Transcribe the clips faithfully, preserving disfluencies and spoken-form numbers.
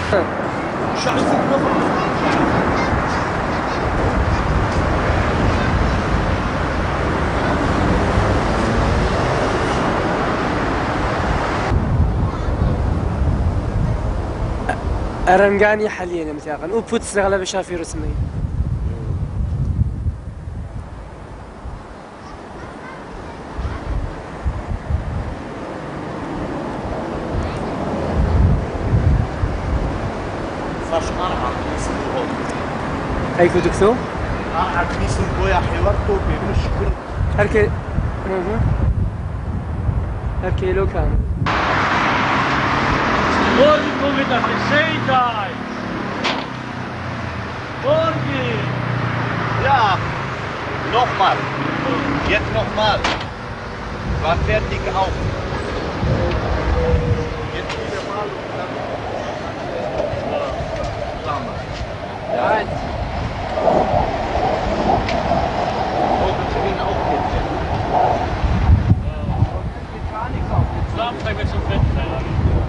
أرنجاني حاليا متاعن وبوت استغلب شافي رسمي فاش أربعة كنيسة الهول هاي كودكتو؟ أربعة كنيسة البويا حوارتو بيقول الشكر هركي اها هركي لو كان Morgen mit der Gescheitheit! Morgen! Ja, nochmal. Jetzt nochmal. War fertig auch. Jetzt wieder mal und dann. Zusammen. Ja. Morgen spielen auch jetzt. Samstag wird schon fett sein.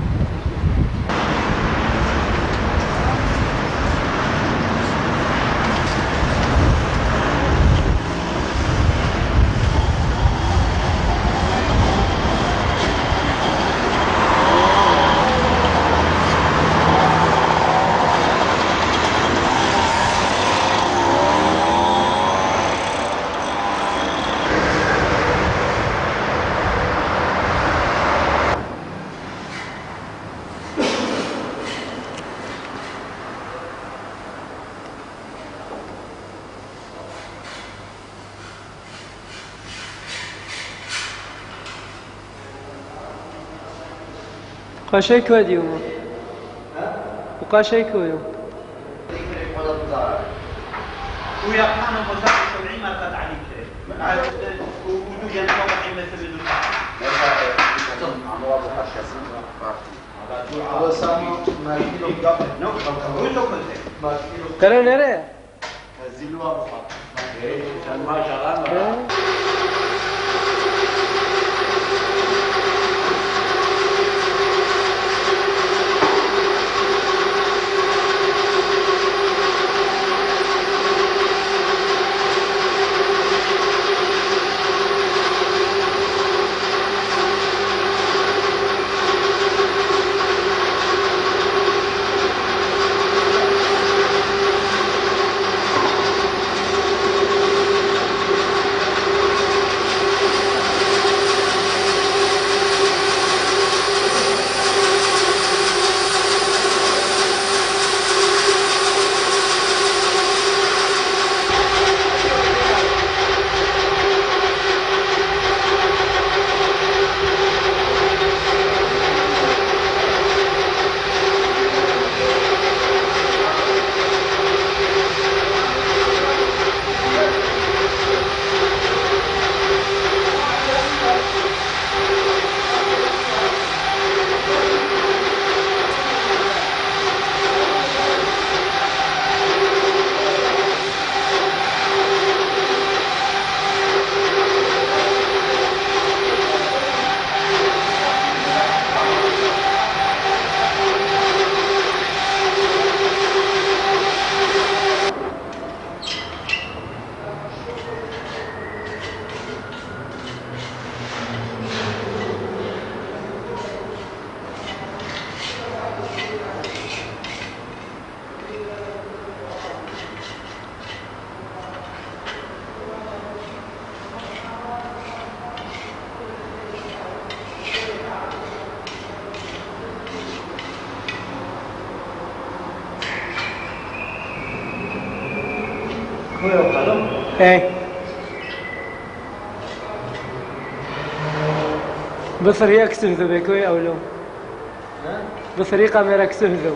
قاشي كوادي يوم وقاشي كويو ويا حنا مزاح سبعين ما قد عليك ودو ينفع عين مثل كلام نرى ايه بطريقة كسهذو بيكوي أو لو بطريقة ميرا كسهذو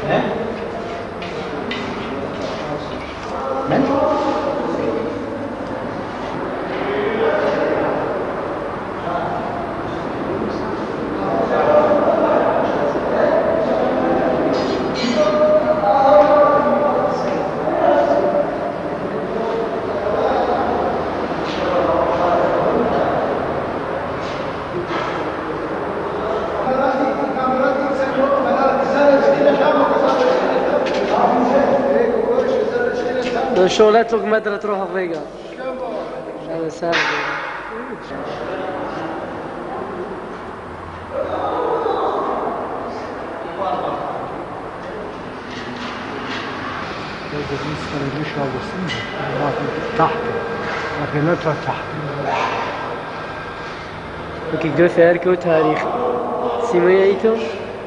شغلات لك مدرة تروح فيها هذا سهل. بالنسبة للنشوة والسنة تحت لكن لا تحت وكي قلت هاركو تاريخ سيما يعيتو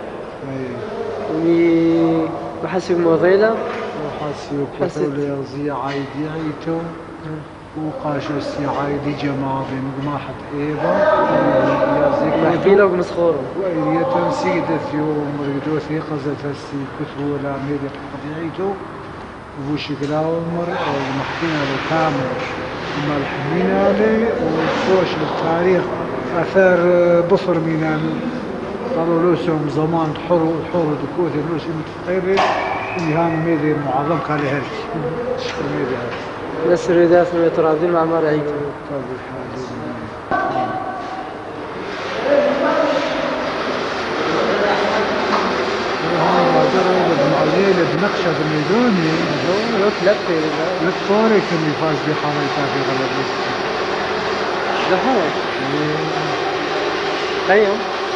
وي بحسب موضيلة وحسب كتولي أغزي عايدي عيتو وقاش السي عايدي جماعة بمقماحة إيبا نحكي لك مسخورو وإذا تنسيدت يوم رقدو ثيقة زتسي كتولا ميدي قطيعيتو وشكلا عمر ومحكينا له كامل وملحمينا له وفوش التاريخ أثار بصر مينانو قالوا لوسهم زمان حر حر دكوت لوس متقرب ويهان ميدي معظم قال لي هرش شكرا ميدي هرش ناس الرداف من يتراضين مع مرعيته الليلة بنقشة بالميدوني لفة للطوري كان يفاز بحواليتها في غلبه لحوش ايوه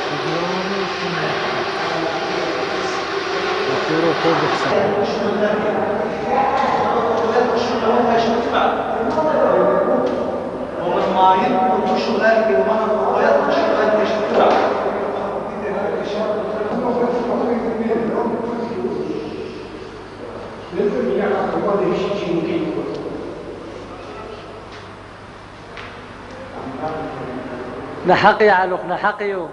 وكيرو فوق بحسن نحقي علوك نحقيو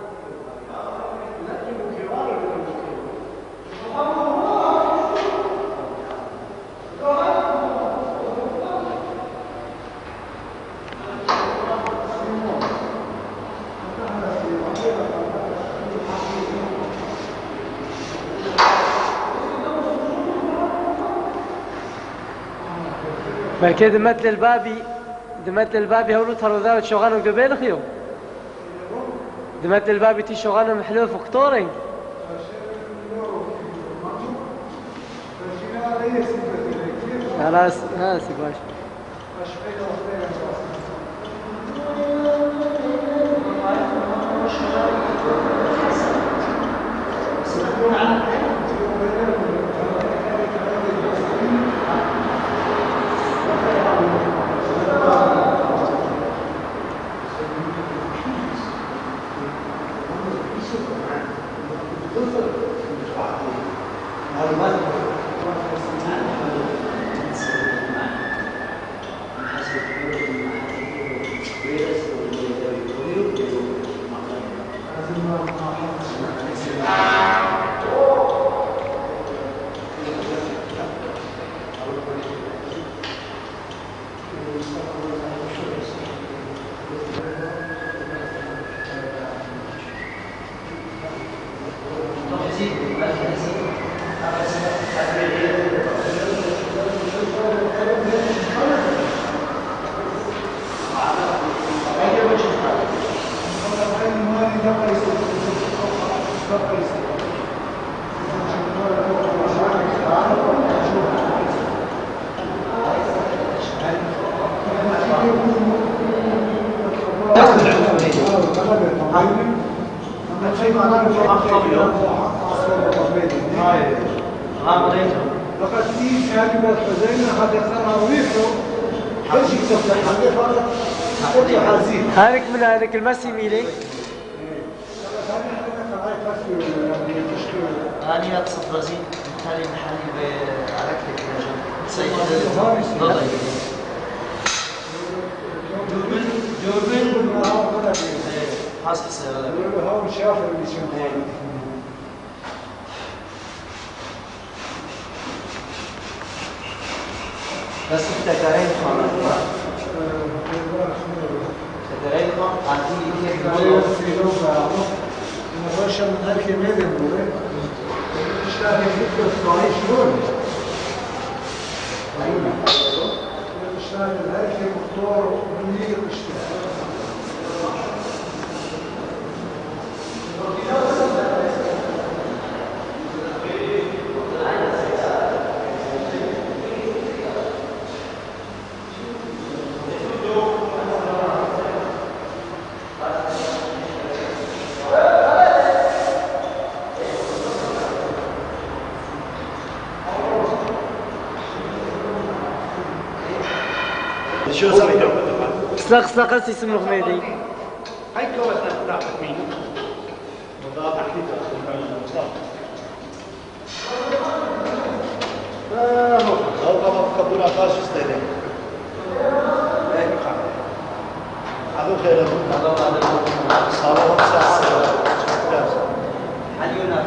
بركي دمت للبابي دمت للبابي هولو ترو ذاوت شغانو قبيل خيو دمت للبابي تي شغانو محلوف وكتوري خلاص ناسي باش هارك من هارك المسي ميلي أنا أقصد برازيل بالتالي محلي بعلاقتك سيد ضلعي دوبل دوبل حاسس السيارة بس التكارين خانة التكارين عندي كيف غير في لغة أنا باشا من هالك ميدن بوري اشتاقي فكرة صحيح شلون اشتاقي من هالك مختار منير اشتاقي شو سوي لو سلق سلق هسه اسم الغميدي هاي كوة تحت مين؟ مضاد تحديد اه هو هو طبعا كبونا فاش استدي هذا خير هذا هذا صاروا ساعة هل ينافق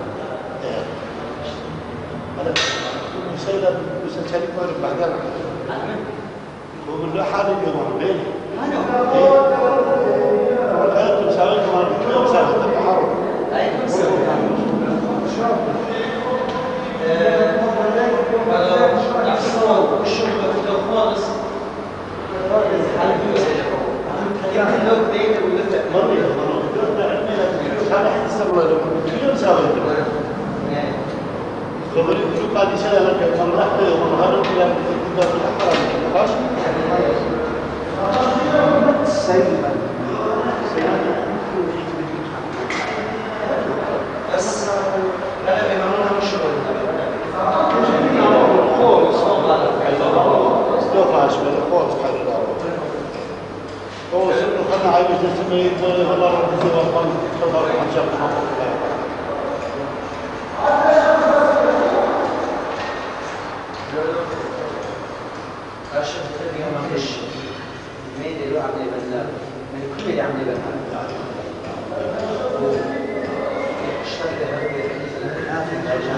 هذا مسألة مسلسل يكون بعدين هو له حال اليوم بيني أنا كانت مساوي كمان كل مساوي التحرك أي مساوي نفس الشغل خالص هل يمكن لو بديت ولفت مرة مرة هذا حد السبب له كل مساوي خبري شو قاعد يسوي هذا مرة واحدة ومرة هذا كذا كذا بالحرام خلاص سيما بس أنا بمعنى مش شغل خالص استوفى أشبه خالص حاجة هو سنو خلنا عايز تسمي والله رب الدنيا والله تفضل عن شاف محمد أشهد أن يوم الخش ميد اللي عملي بنا من كل اللي عملي بنا اشتغل هذا الحديث الآن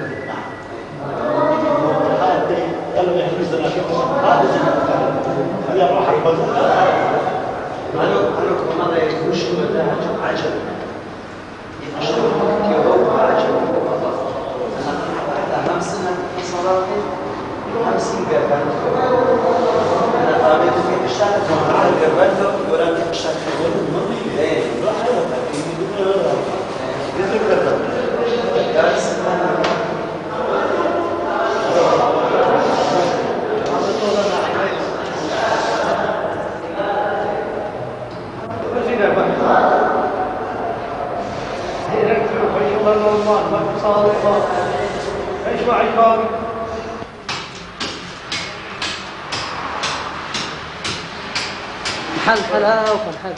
هذا قالوا يحجزنا هذا راح الفضل أنا أنا كمان يفوش ولا عجب يفشلون كيف هو عجب أنا أهم سنة صراحة أهم سنة قبل أنا طالب في اشتغلت مع قبل ولا كيف اشتغلت إيه درس ايش معي كان؟ حل حل ها وكم حل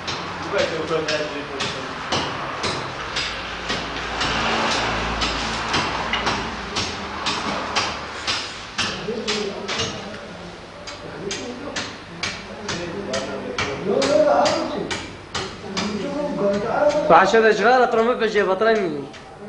وعشان اشغال اطرم بجي بطرمي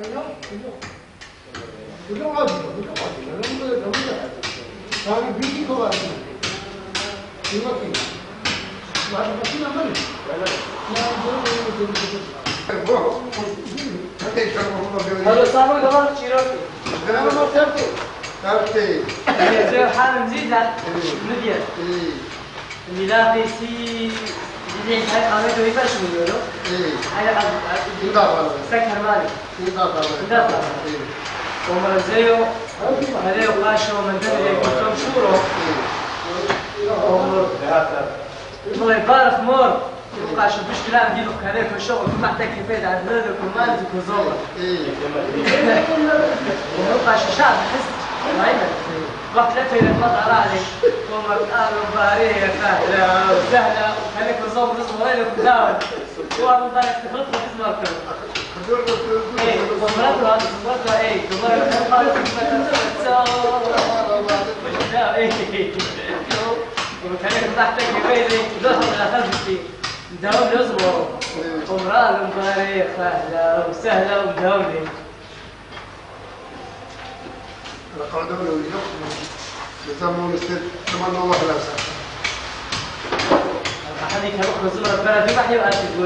هذا صابون قبل شيروكي أنا ما تعرفي تعرفي زي حال مزيدة مدير اللي لا في سي اللي هاي قامته يفرش من يورو هاي قد سكر مالي ندافع ومر زيو هذا يقاشوا من دم اللي كنتم شورو ومر والله يبارك مور يبقى شو فيش كلام دي لك هذاك الشغل ما محتاج كيفية على البلد وكمان وزوبة ويبقى شو شعب حس دائما وقت لا تريد تطلع عليك ومر قالوا باريه سهلة وسهلة وخليك وزوبة تصبر عليك وداول وأنا طالع تفرط تسمع كلام إيه ومرتها مرتها إيه والله أنا خالص ما إيه وكانك تحتك كيفية ظهر أخذتي مداوم يصبر عمرها المبارية سهلة وسهلة ومداومة يسمون الست ثمانية الله لا ساعة. أحد يكلم خزوم ربنا في بحي وقت تقول.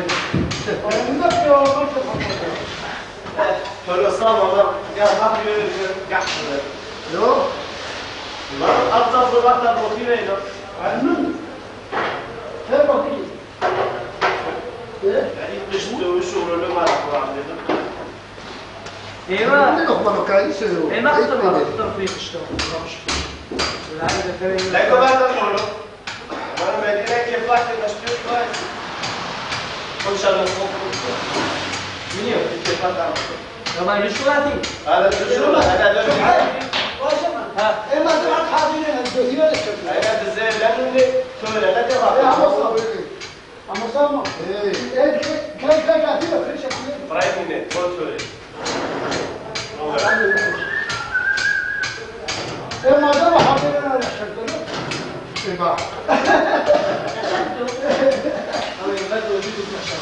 فلو صار والله يا حبيبي قحط. لو ما أطلب الوقت الروتيني ده. علمني. هاي بقية. يعني تشتغل الشغل اللي ما راح عندنا. إيوه. اللي أخبره كايس. إيه ما أخطر ما أخطر في الشغل. لا يكون هذا الموضوع. أنا مدينة كيف واحد تشتغل كويس. كل شيء مفهوم. مين كيف هذا؟ كمان يشتغلتي. هذا الشغل هذا ده. ها. إيه ما تبغى تحاضرين الدنيا الشغل. هذا زين لأنه شغل لا تفهم. يا مصطفى. مصطفى. إيه. إيه كيف كيف كاتبة في شكل. برايم منه كل شيء. إيه ما تبغى حاضرين على الشغل. إيه بقى. أو يبدو وجود المشاكل.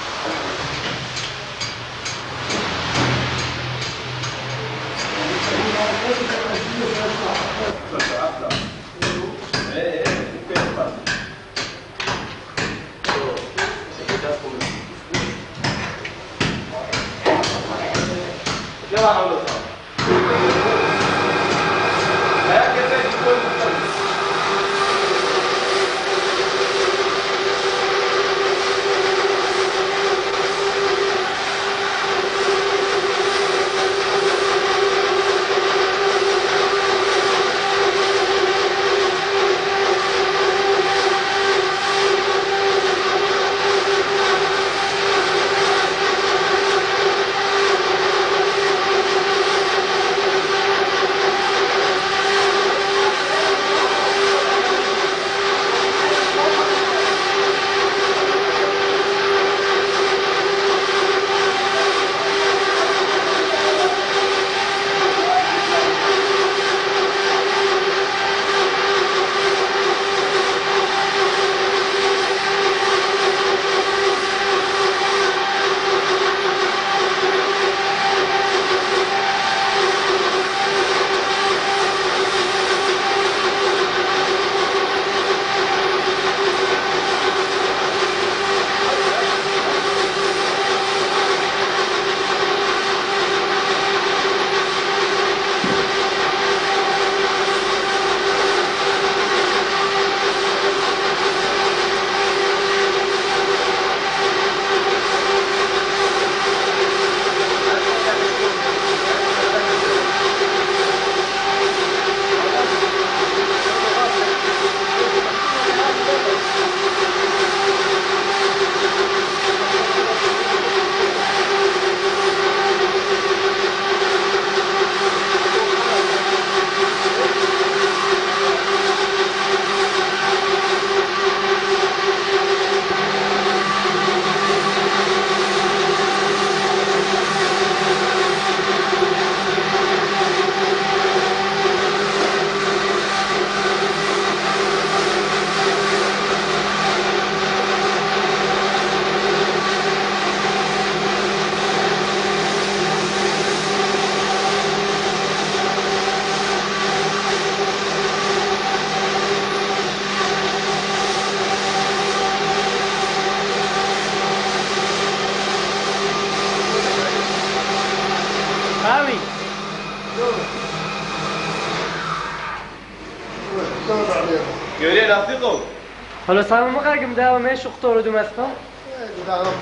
يورين أصدقائه. حالا سلام مقرگم دارم میشه خطور رو دومست کن؟ دارم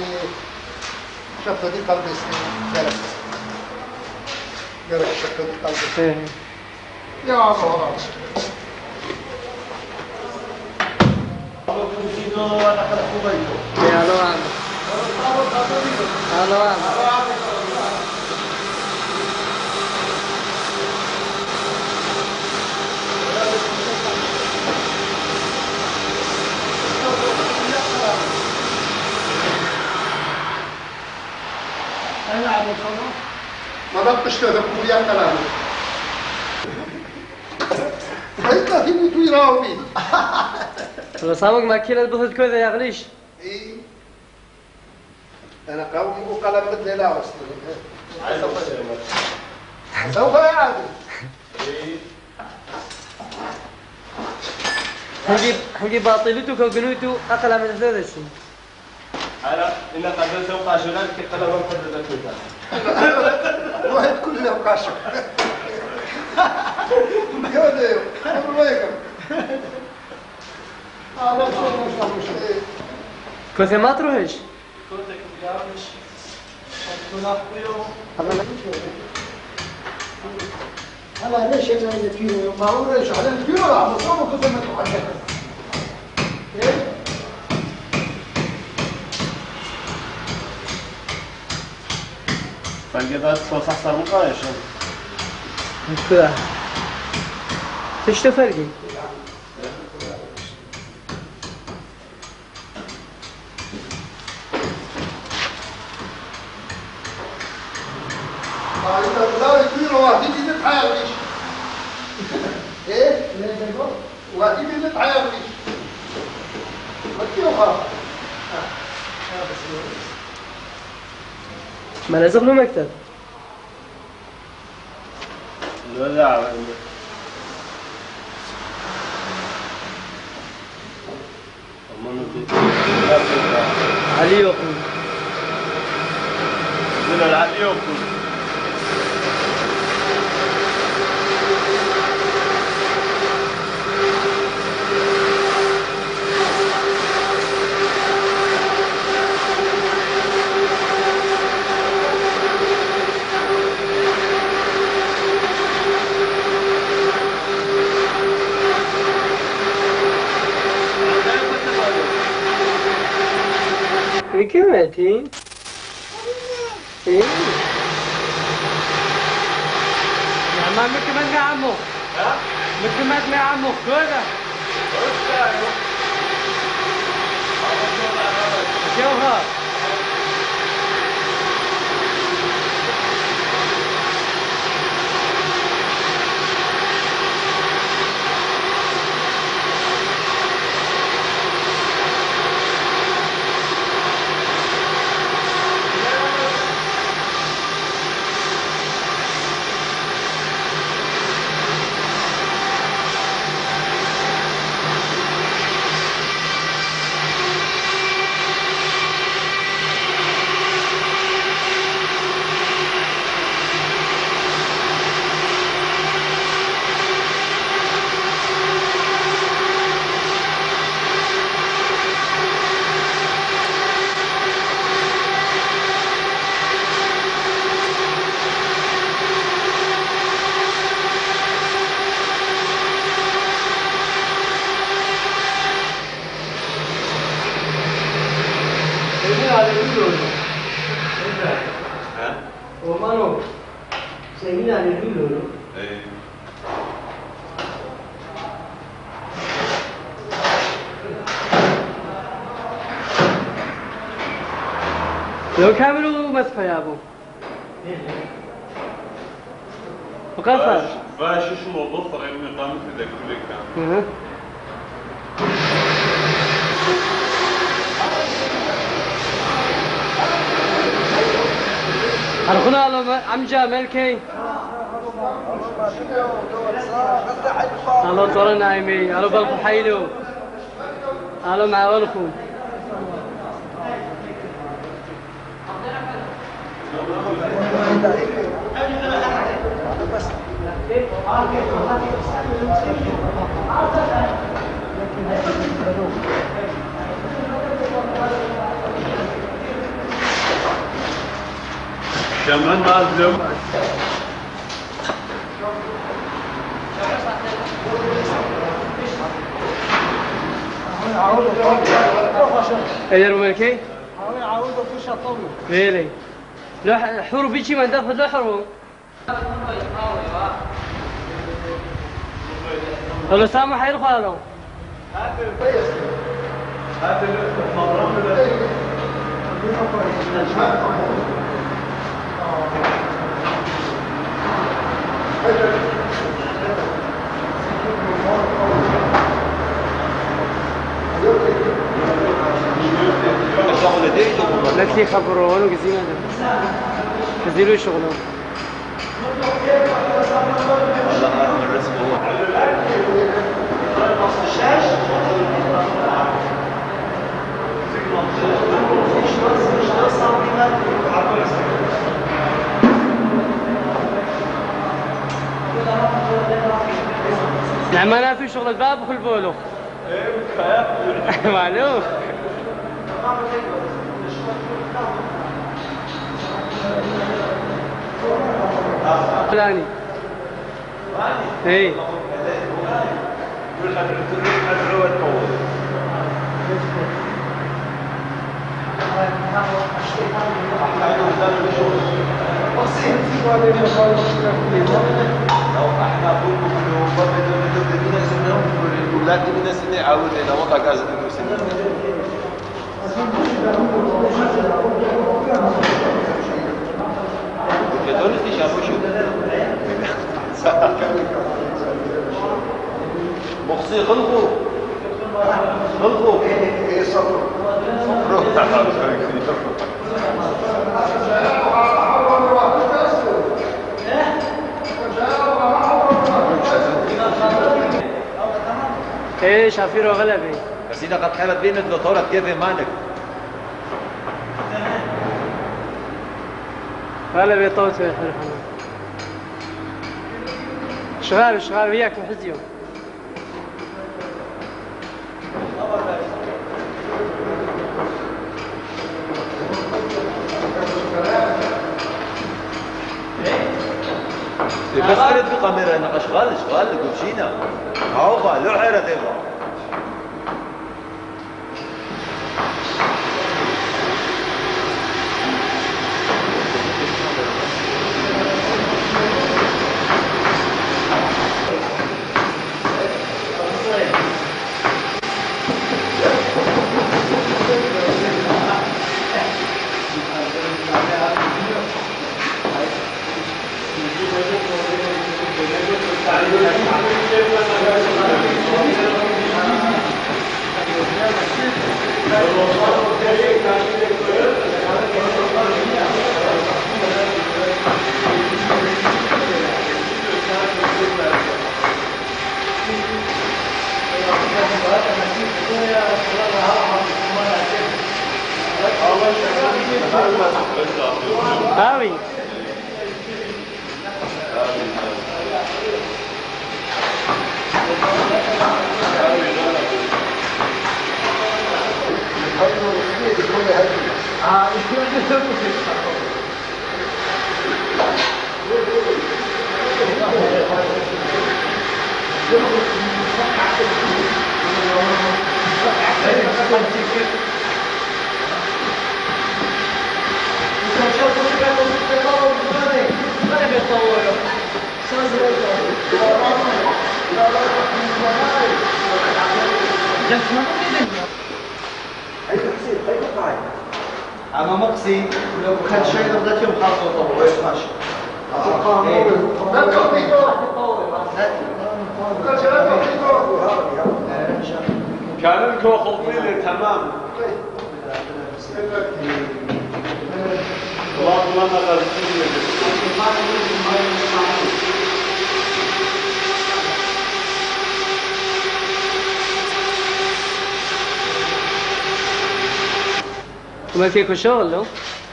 شفت دی قلب است. گرفت. گرفت شفت دی قلب است. یا الله. يا لوان يا لوان ما ضبطش كذا بيا كلامه. هيك تيجي توي راوي. حالا سامك ما كيلة بخد كذا يغليش. إيه. أنا قوي وقلم بدل لا أصلا. سوف يعاد. هنجيب هنجيب باطلته وقنوته أقل من ثلاث سنين. هلا إن قدرت وقاشلان كقلب قدرت كذا. واحد كله قاشل. ما يوديه. ما يكم. آه لا شو مش مش. كنت ما تروحش؟ كنت كجارش. كنا قيو. أنا ليش أنا نتفيرو ما هو ليش على نتفيرو لا ما صار كنت ما تروح عليه. إيه؟ فالجدات صوص أحسن مقايش. كذا. إيش تفرقي؟ إذا نتفيرو واحد يجي نتحايل إيه؟ واحد يجي نتحايل ما تيوها. ما لازم له مكتب. الوداع. علي يقول. من العلي يقول. كمتي؟ إيه؟ يا ما مكمل مع عمو. ها؟ مكمل مع عمو كذا. جوهر. لو كاملوا مسحوا يا ابو وقفل باش اسمه ظفر اني قامت لك كل كان الخنا عم جا ملكي الله طول نايمي الله بالكم حيلو الله معاونكم كمان ما أظلم ايه ملكي عاودوا في شطوي ليلي لا حرو بيجي من دفع لا حرو ولا سامح يرخى له لك يخبروا له كزينه كزيلوا شغلهم والله هذا الرسم هو نعم انا في شغل الباب وكل بولو. معلوم. فلاني. اي. لو احنا قلنا انه بدنا ندينا سنه الاولاد من السنه عاود الى وضع غاز المسلمين كدول استشافوا شو مخصي خلقوا خلقوا ايه صبروا ايه شافيرو غلبي. بس اذا قد حلت بين الدكتوره كيف مالك غلبي طوت يا حلو. شغال شغال وياك محزيهم. بس كنت بقميرة انا اشغال اشغال قمشينا هاوبا لو حيرة ديبا هاوي اما مقصي لو كان شيء بدات يوم حاطه طول ايش ماشي كان لكم خلطين تمام والله ما غلطين وما فيكم شغل لو؟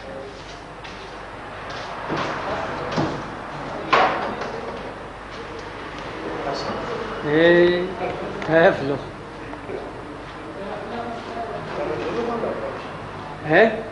ايه هافلو ايه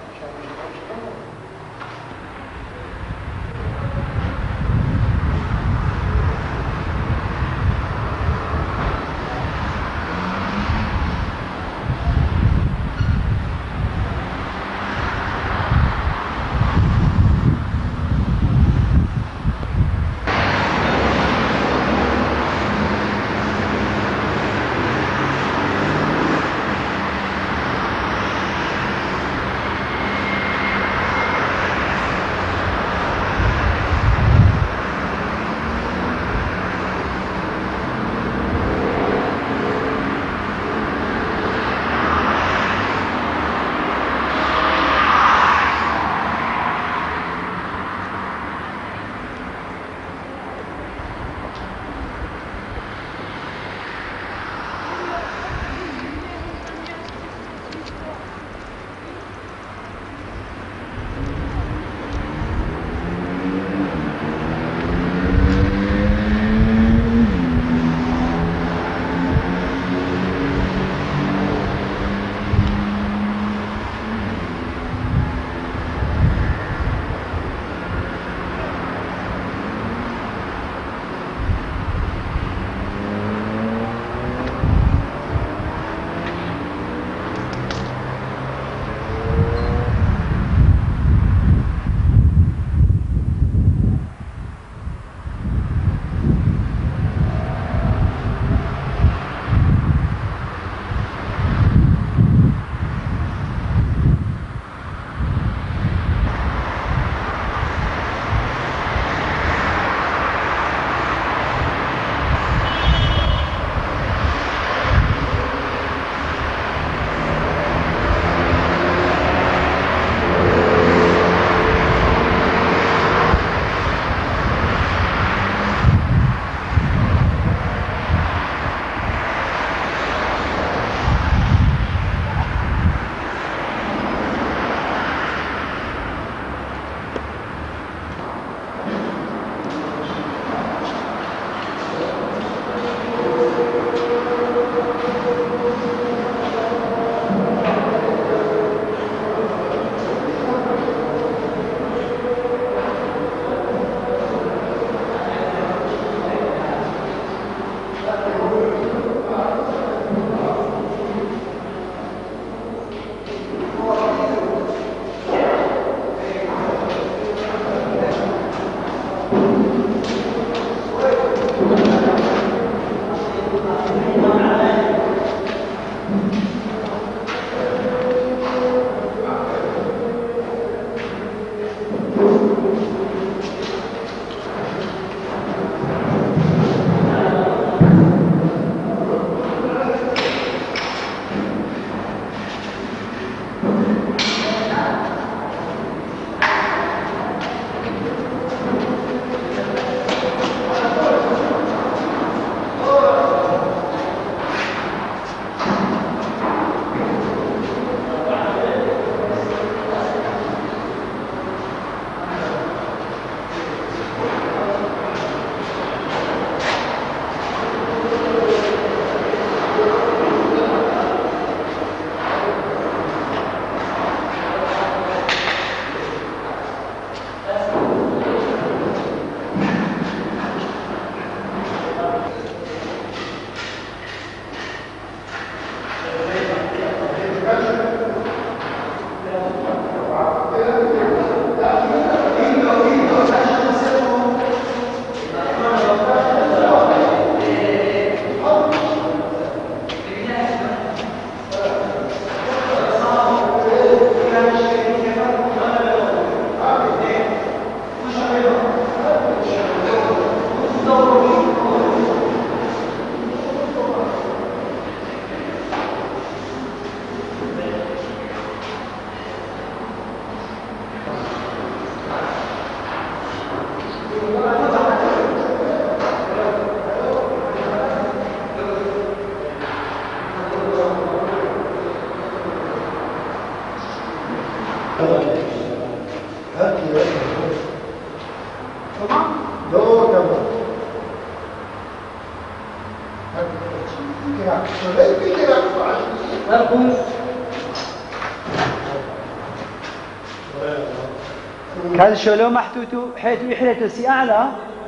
كان شلو محتوتو حيث يحلى سي أعلى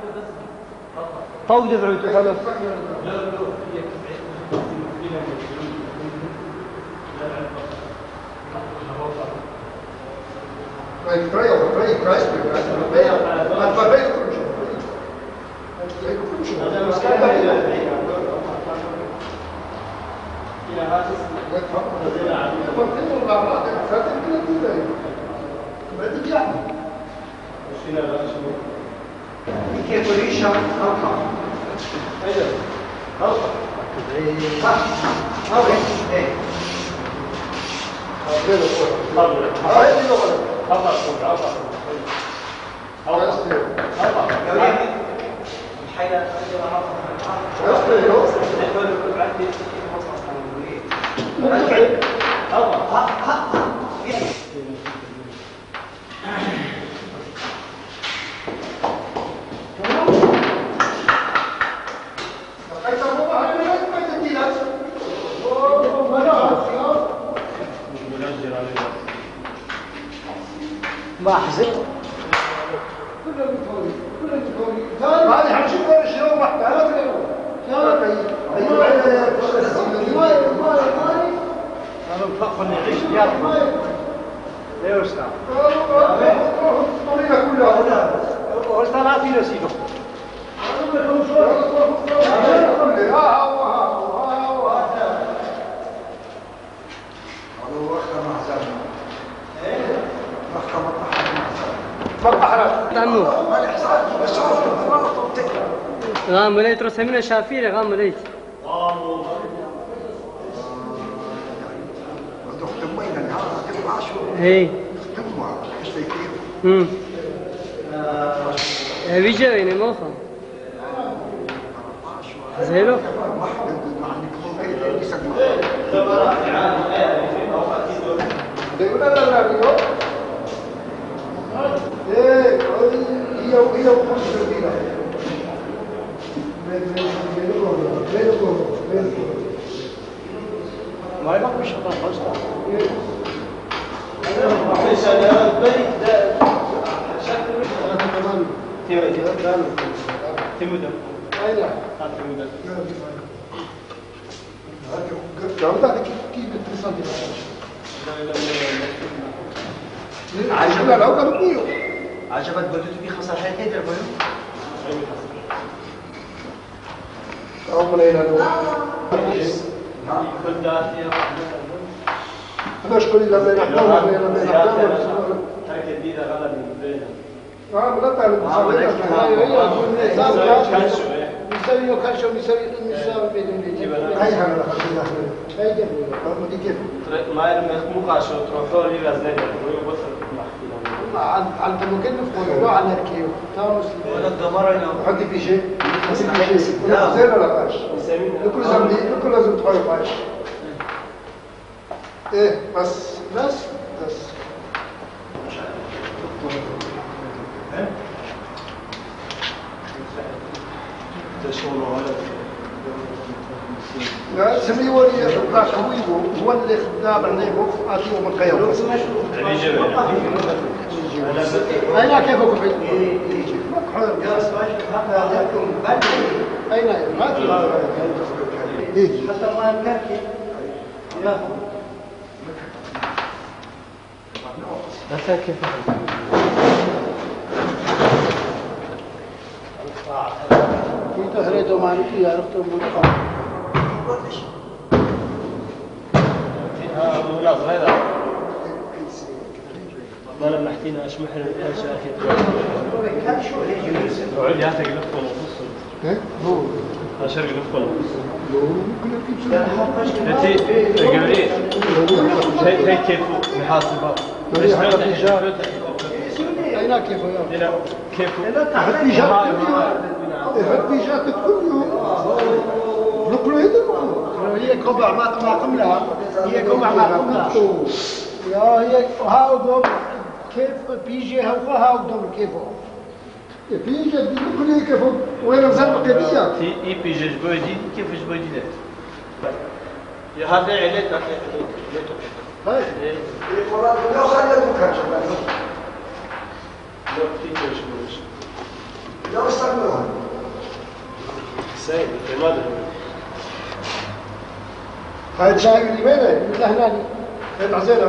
طوق دفعوتو حلو Vai praia, vai praia, praia, praia, praia, mas vai praia com o chão. Vai com o chão. Mas vai praia. Vai fazer a água. Vai ter um lá lá, tem que fazer tudo aí. Vai ter que ir. E que por isso, calma. Olha. Calma. Ah, vem. ما أحزن كله بيقولي كله بيقولي هذه حنشوف ولا شنو واحدة هذا كله هذا أيوة أنا مفخر نعيش ديالنا ليه وشنا طريقة كلها قلت أنا في نسيبه عمو غام وليت رسمنا شافيري غام وليت ايه امم بيجي يعني موخا زيلو لا لا لا ايه هي هي وخش كده ما يبقى مش هطلع خلصة ليش هذا البيت ده شكله تمدد تمدد ايوه تمدد هذا كيف كيف بتصل عجبنا لو كانوا بيو عجبت بدوت في خمسة حياة كده بيو أو من أين هو؟ كل دافية أنا أشكر لله نحن لله نحن تركة جديدة غلط من بينها آه لا تعلم هي هي النظام يسوي كلشو يسوي النظام بدون هاي هذا خلينا هاي جميل ما دي كيف ما يرمي مخموقة شو تروحوا لي وزنين ويبصر عن عن ممكن نفكر عن الكيو تاوس ولا الدمار اليوم حد في شيء في شيء لا زين ولا باش لكل زمن لكل لازم تحاول باش ايه بس بس بس لا سمي ولي باش هو هو اللي خدام عليه مخ اتيو من قيام أين كيفكم في أين ما في حتى ما نكركي لا حتى كيف كنت هريتو مالكي عرفتو ملقا لا صغيرة ما لما حكينا ايش محل الاشياء وعد يعطيك لفه ونص ايه هو اشرق لفه ونص انت انت جبريل هي كيف محاسبه اين كيف يا كيف هات بيجاتك هات بيجاتك كل يوم نقلوا يدك هي كوبع ما ما قملها هي كوبع ما قملها يا هي هاو دوم كيف بيجي هو هاو دوم كيفه في جد كل كيف وين نزل قضيه في اي بي جوج بودي كيف جوج بودي يا هذا عليك هاي والله لو خليته كان شباب لو في جوج بودي لو استنوا سيد لماذا هاي شايف اللي وينه مثل هنا العزيله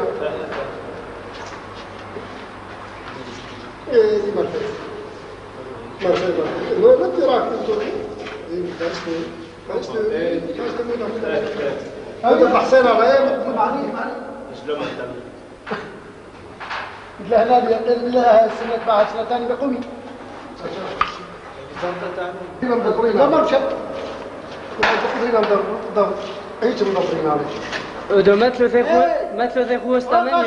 ايه دي مرتين مرتين لو انت راك تنطر هذا حسين عليه مقبول عليه شلون ما مثل هنا لها سنة بعد سنتين بقومي لا ما مشى مدبرين على ضرب ايش مدبرين عليه ودو مثلو ثيخو مثلو ثيخو استمني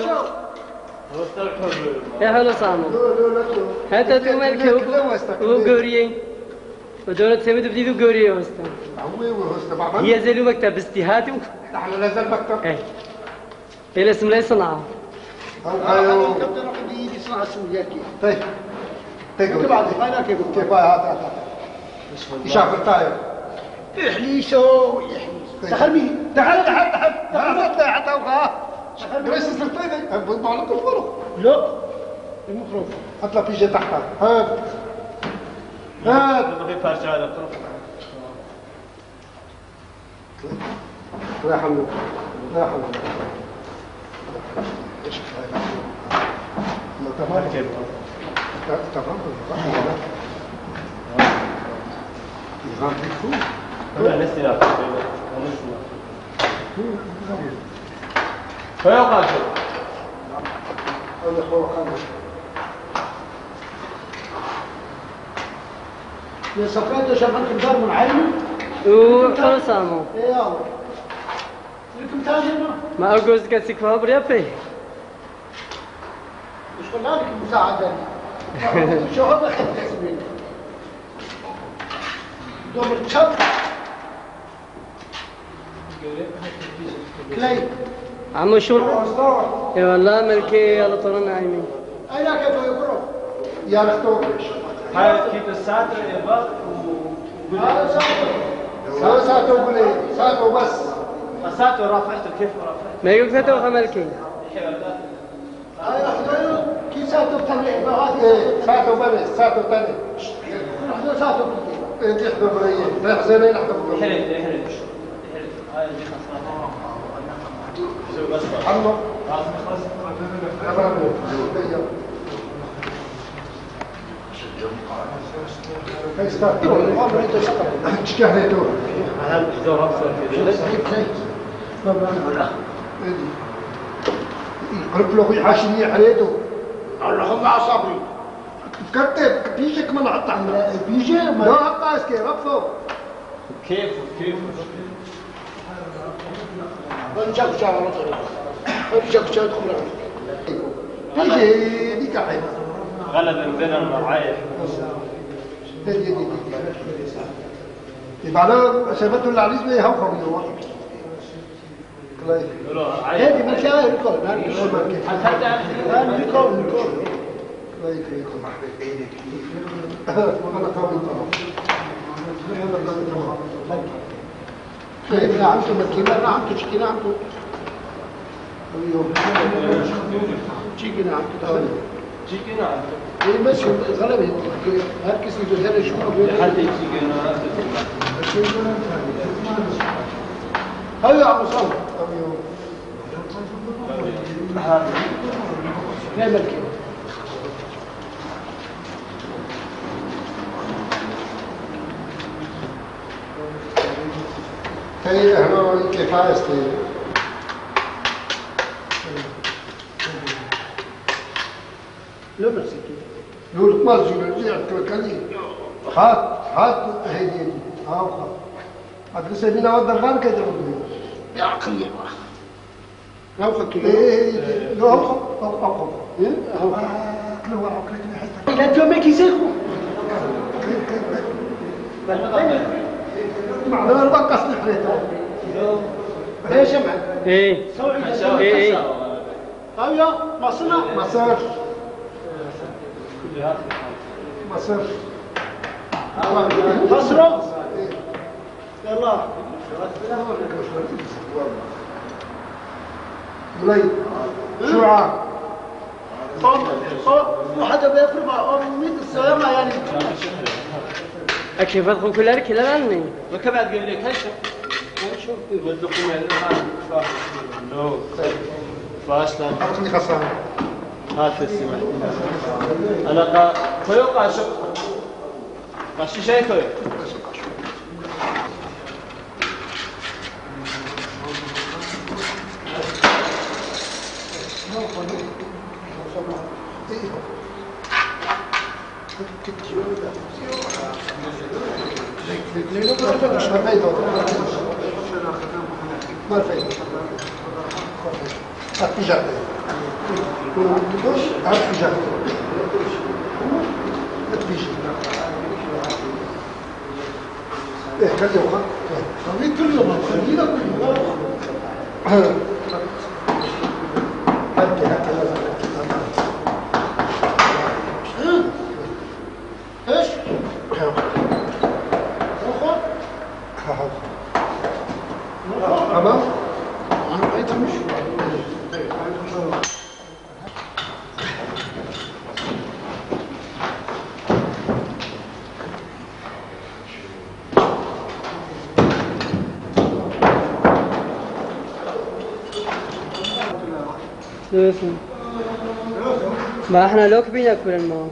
يا حلو صامو حتى تو ملكي وقوريين ودولة سميت بديدو قوريين وستا هي زلو مكتب استهاتي نحن نزل مكتب ايه إلى اسم ليس صنعه ايوه كابتن رقبي يصنع السوياكي طيب تقول بعد هنا كيف كيف هات هات يشاف الطاير يحليشو يحليش دخل مين دخل دخل دخل دخل حتى وقع ليش سلطيني بضع لك الفرق لا المفروض اطلع بيجي تحتها هات هات في بارشة هذا لا حمد لا حمد ايش تمام كيف تمام نظام فيكو لا لسه لا فيوقع شو هذا هو خامس يا صفيت شغلت الدار من عيني وحلو صامو ايه يا الله لكم تاجرنا ما أرجوز كاتسيك فابر يا بي مش قلنا لك المساعدة شو هذا خد حسبين دوم الشط كلي عمو شو يا والله ملكي على طول نايمين أين كيف يقرأ يا لختو هاي كيف الساتر يبقى هذا ساتو هذا ساتو قولي ساتو بس ساتر رافعته كيف رافعته ما يقول ثلاثة وخملكي هاي أخذوا كي ساتو تاني هذه ساتو بس ساتو تاني أخذوا ساتو انت احضر بريه لا حزينين احضر بريه يحرد يحرد يحرد هاي اللي خسرها شو بس حمو لازم يخلص هاي ستارت والله انت شكرا تشكهلتو هذا حضور ابصر في يقرب له في حاشية حريته اللهم مع صبري كتب بيجيك من عطع بيجي لا قاس كيف رفضه كيف كيف بنجاك شاء الله بنجاك شاء الله بيجي ديك حين غلب انزلنا المرعاية دي دي دي بعدها شافته العريس بيه هو خبيو هذه من كده يقول ما حتى انا يقول يقول لا يقول انا قابل كيف نعمته مكينا نعمته شكينا نعمته شكينا نعمته شكينا نعمته ايه ماشي غلبت هركس يقول هذا شو حتى شكينا هيا عم صل نعمل كده هي هنا كفايه استي لا بس كده لو المرجو رجعت كلكلي هات هات هيدي هاو أدرس بينا ودرغان كده يا عقلي هاو خدت ايه لو هاو هاو هاو ايه هاو لو هاو كده حتى لا تو ميك يسيكو معناه البقص نحريته ايش يا معلم ايه ايه ايه هاو يا مصنع مصار قصر خسروا يلا بلي شوعة وحدا بيفرق مع أمي السلامة يعني كيف ادخل كل هذا كذا عني وكم عاد قبل لك هالشيء هالشيء يوزقوا هنا نو فاش لا أعطني خسارة هات السماء أنا قا كيو قاشو قاشو شيء كيو ما فايدة ما فايدة هات تدوش هات بيجاك هات بيجي ايه خليه وخا خليه كل يوم خلينا كل يوم هات هات لازم ايش؟ أمام أنا بقيت مش ما احنا لو كبينا كل الماء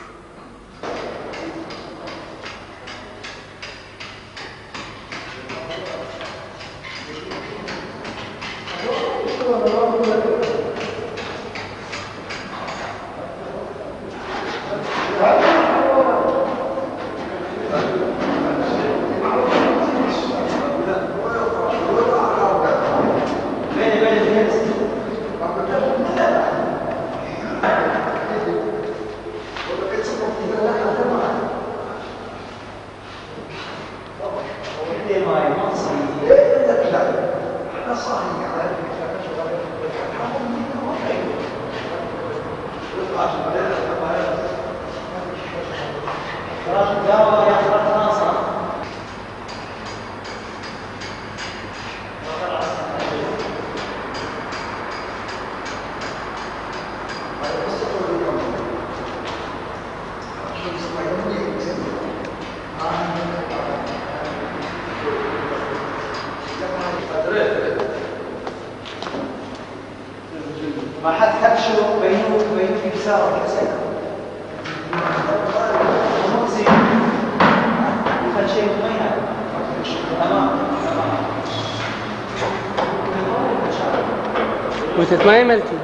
ما حد حد شو بينه وبينه في بسارة كسر مصي خل شيء مطمئن تمام وتتماي ملتي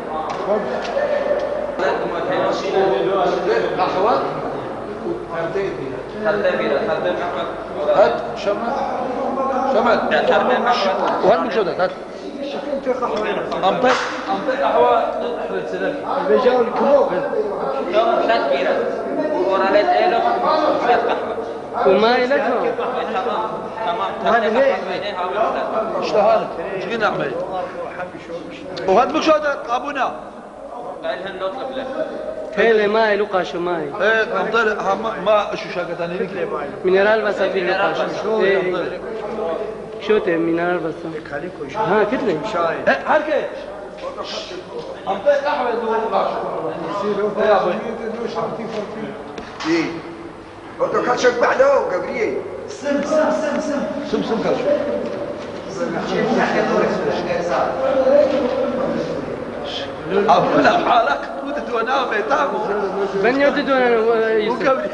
هات شمال شمال وين مجودك هات أمطي أمطي قهوة أحرد سلك الرجال الكبار يوم ثلاث بيرات ورا ليت ايلو ثلاث قهوة وما إلك تمام تمام وهذا ليه؟ اشتهالك ايش قلنا عمي وهات مجودك أبونا قالها نطلب له هيلي ماي لقاشو ماي ايه أمطي ما شو شاكت أنا لك مينرال بس في لقاشو شو تي مينرال بس ها كتلي ايه حركة أمطي قهوة دور يا أبوي ايه هو كاتشك بعده قبريه سم سم سم سم سم سم كاتشو أبونا حالك ودت ونام بيتامو من يوددون يوسف وقبل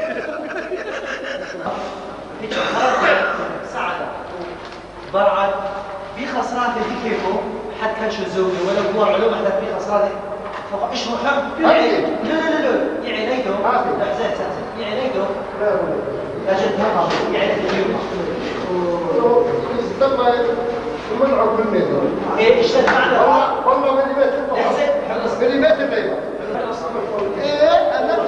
سعادة برعد بخسرات دي كيفو حد كان شو زوجي ولا هو علوم حد بخسرات فوق ايش محب لا لا لا لا يعينيدو لا زين زين يعينيدو لا جد ما يعينيدو لما منعوا بالميدان ايه اشتد معنا والله من بيت من بيت البيت ايه انا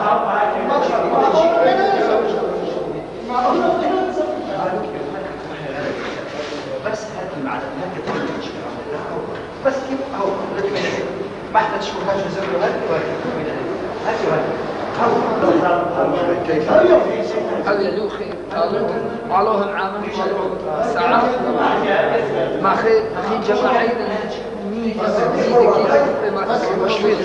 بس هذه المعادن هكذا بس كيف هو ما احتاج تشوف هذا الزر وهذا وهذا هذا هذه لوخي علوهم عامل ساعة ما خي خي جمع حيدا مين زيدك ما تسمع مش فيه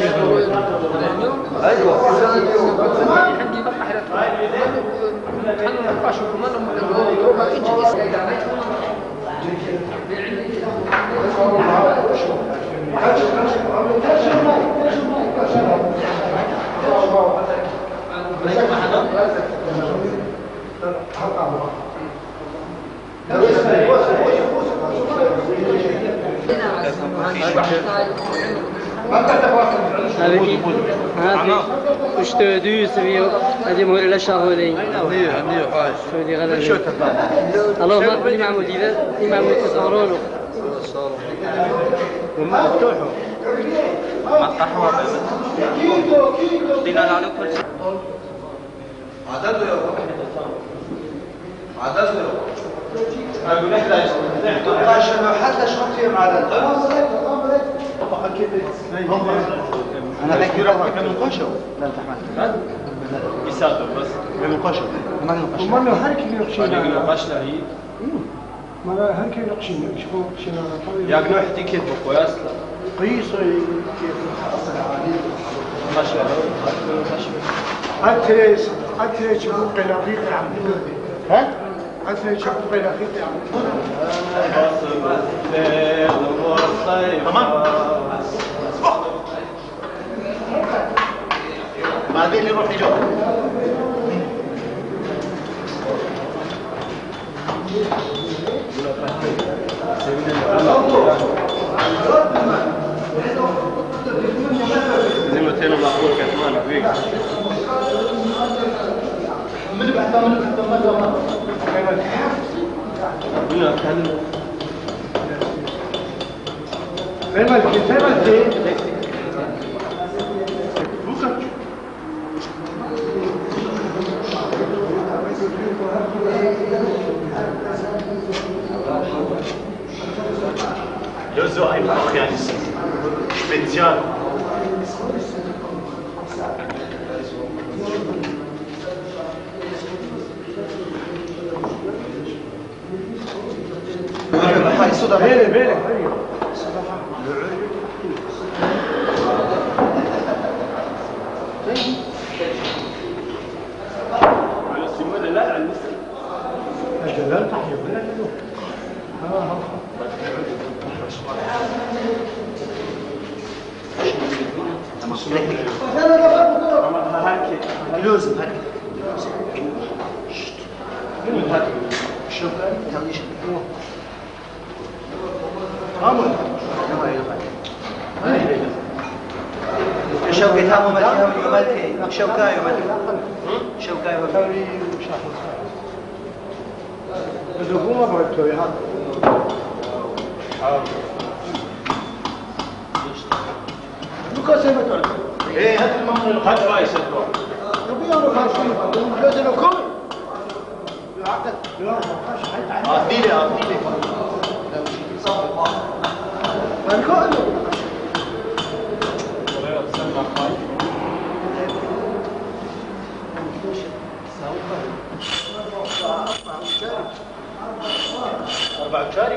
ايوه عندي بقى حيرة كانوا نقاشوا كمان ما يجي هذه هذه وش تدوس فيه هذه مهوري لا شغولين هنيه هنيه هاي شو دي غلط الله ما تقولي معمود إذا دي معمود تصورونه وما مفتوحه ما قحوة دينا له كل شيء عدد يا عدد يا اقول لك لا تبقى شنو حتى شرطي مع عدد انا حكي له كانوا نقاشوا لا امتحان يسافر بس من نقاشوا ما نقاشوا وما له هركي يقشينا نقاش لا هي ما له هركي يقشينا شوفوا شنو طويل يا جنوح دي كيف بقوا يصل قيصي كيف حصل عليه نقاش لا حتى حتى يشوفوا قناطيق عم ها حتى يشوفوا قناطيق عم تمام بعدين يروح يجاوب زي ما تينا معقول كمان فيك من بعد من بعد هنا كان فين الكي فين الكي Löse einfach ja nicht spezial. بيلي بيلي لا على المسلم الجلال تحيا ولا لا ها ها لازم هكذا شوكي تامو مالكي مالكي شوكاي مالكي شوكاي مالكي الحكومة بغتوا ها لوكا سيما تعرف ايه هات الممر الخط رايس الدور ربيع لو خارجين لازم يكون العقد لا عديلي عديلي فالكون أربعة شاري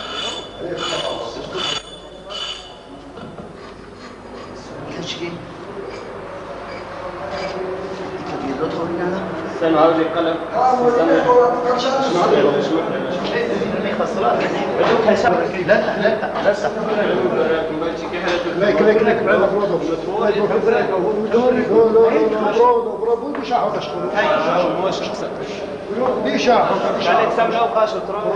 كشكي يدوتوا هنا سنة هذا القلم لا لا لا لك لك لك بعد برودو برودو برودو برودو مش عارف اشكره هاي مش شخصية ليش عارف عليك سمع وقاش ترى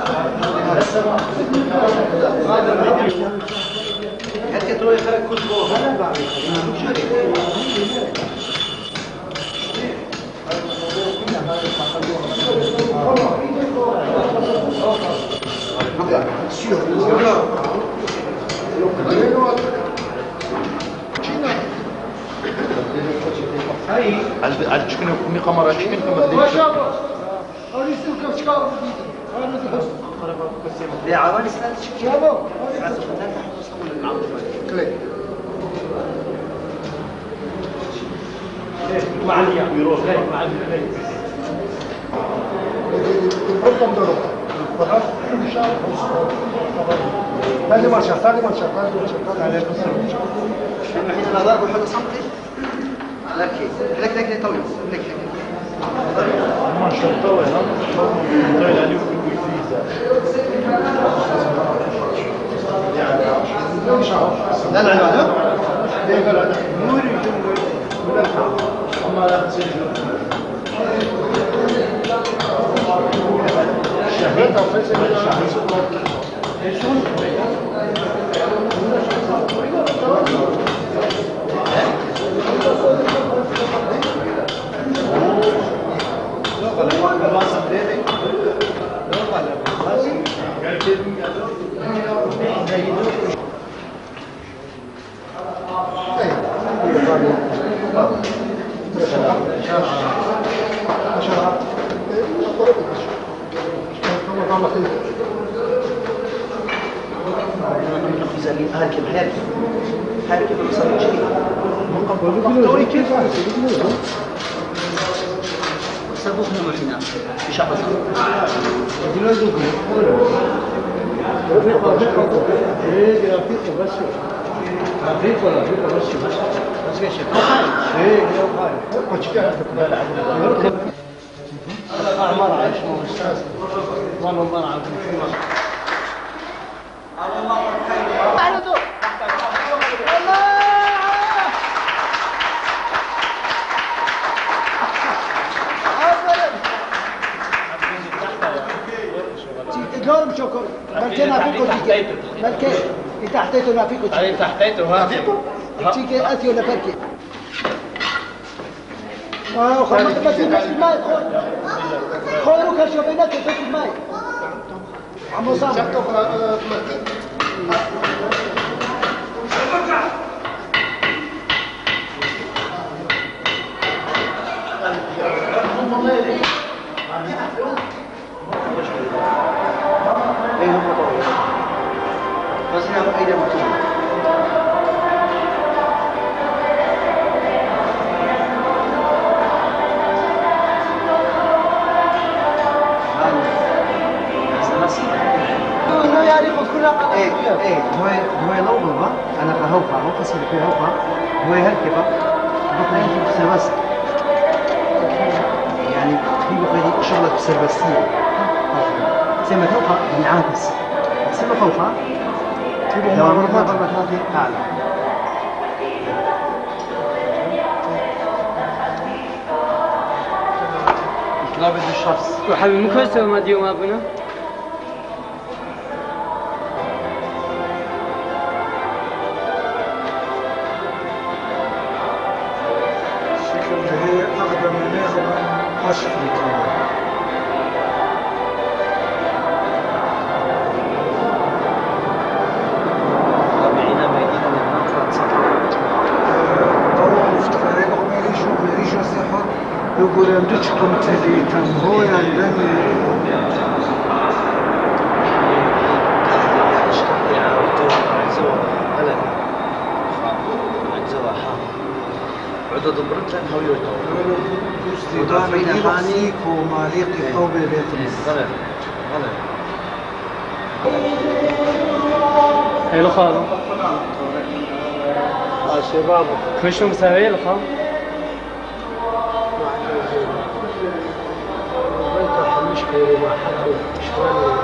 هل كتروي خلق كل عاد شكون مي قمر شكون كما يا عواني سنة شكرا مع اليا يروح مع البيت ثاني مرشح ثاني مرشح ثاني مرشح الحين انا ضارب وحده صمتي لك لك لك طويل لك لك ما شاء الله طويل طويل عليه في الفيزا لا لا لا نوري اما لا تسجل شهيت او فيصل هذا كيف حياتي هذا كيف بيصير شيء دوري كيف سبوقنا معنا مش عارف ايه جرافيك بس جرافيك ولا جرافيك بس بس ايش ايه جرافيك ما تشكي اعمر عايش مو استاذ والله ما اعرف جورم شكر بلكي نافيكو تيجي بلكي تحتيتو نافيكو تيجي أنا تحتيته ها تيجي أثيو لبلكي آه خلنا بس بس الماء خورو كشو بينك بس الماء عمو صاحب وزنه أيضا مكتوب ايه ايه هو هو لو ضربة انا قهوفة هو قصير في هوفة هو هالكبة بطل يجي بسربس يعني في بقى شغلة بسربسية سمة هوفة يعني عاكس سمة هوفة لو عملتها ضربة ثلاثة أعلى لابد الشخص وحبيب مكوسة وما ديوم أبونا هي أقدم من ناخذ أشهر يقول يمدتش كنت لي تم هو يعني عدد برتلان هو يوتو ودافعين هاني وماليقي أو ببيت غلط غلط هاي الخالة آه شباب كل مساوي الخالة انت مشكلة ما حد شلون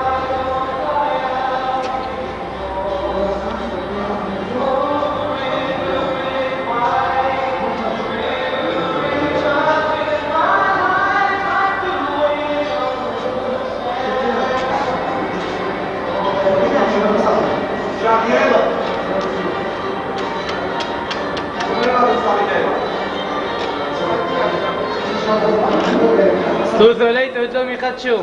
سوزوليت قدامي خد شو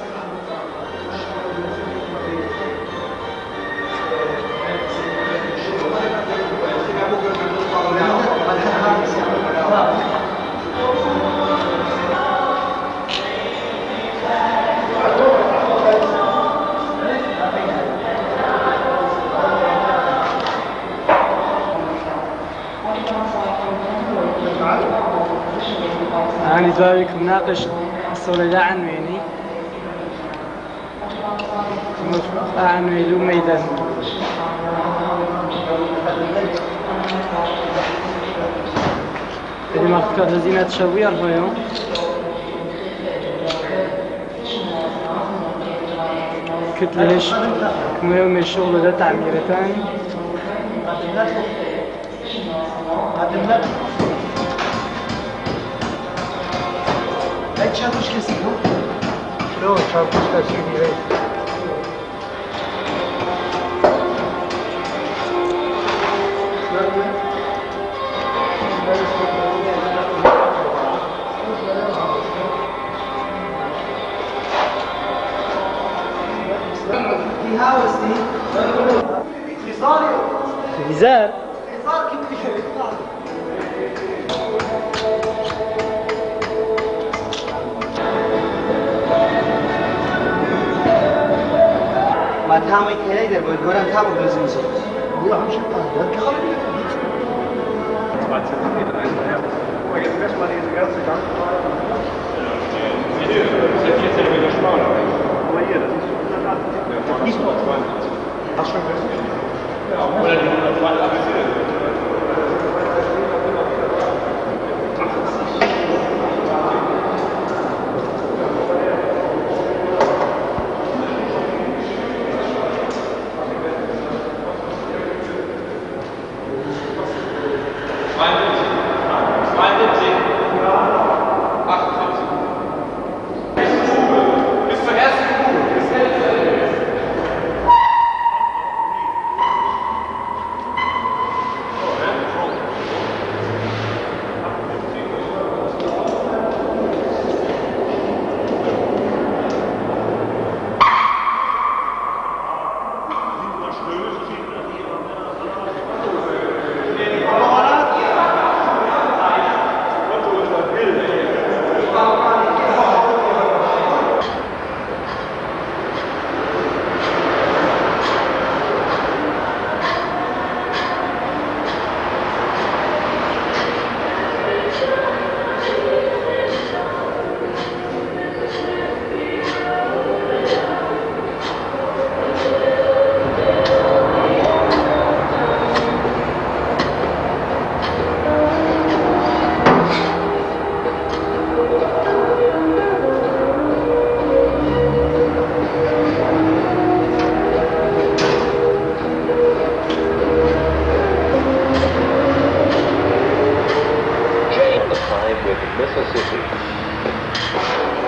أنا جايك مناقش الصولة عنواني عنواني له ميدان اللي ما فكرت هزينة تشوير هايو كتلهش كما يوم الشغل ده تعميرتان هاي تشابوش كسينو؟ شلون تشابوش كسينو هاي؟ في هاوستي هزار هزار هزار كيف هزار ما تامي كلي در بود گورم تابو بزنیم سو. یا همش پاید. که خالی Mississippi.